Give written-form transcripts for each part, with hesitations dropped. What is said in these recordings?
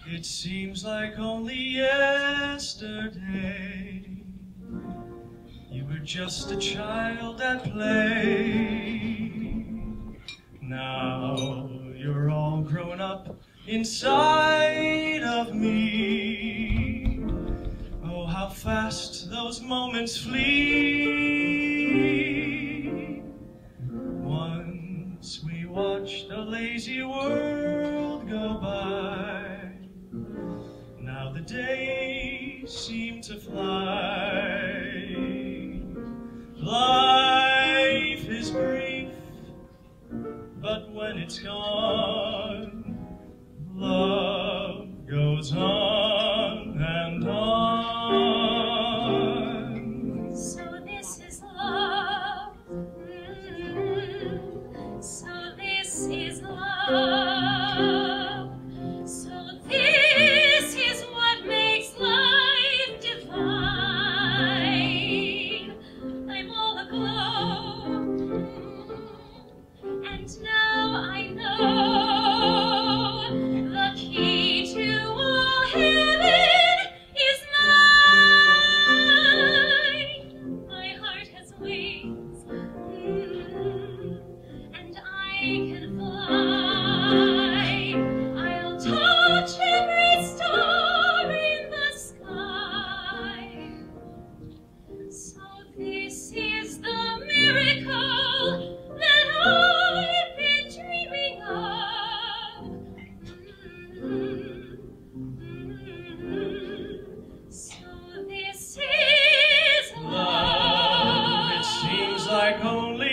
It seems like only yesterday you were just a child at play. Now you're all grown up inside of me. Oh, how fast those moments flee. Once we watched a lazy world go by. Now the days seem to fly. Life is brief, but when it's gone, love goes on and on. So this is love. So this is love. So this is what makes life divine. I'm all aglow, and now I know the key to all heaven is mine. My heart has wings, and I can fly. I'll touch every star in the sky. So this is the miracle that I've been dreaming of. So this is love. It seems like only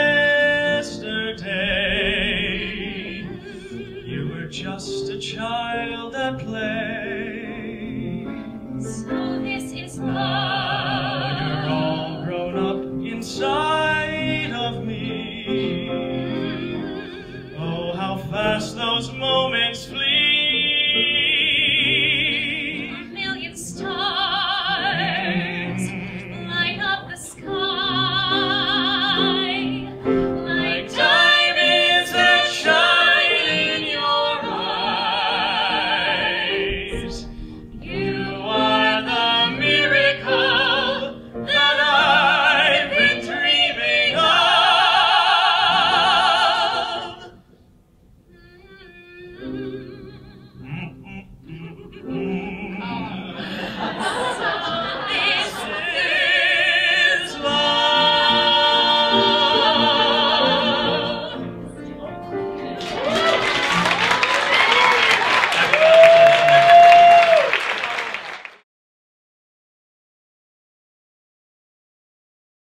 yesterday you were just a child at play. So this is Now love. you're all grown up inside of me. Oh, how fast those moments flee.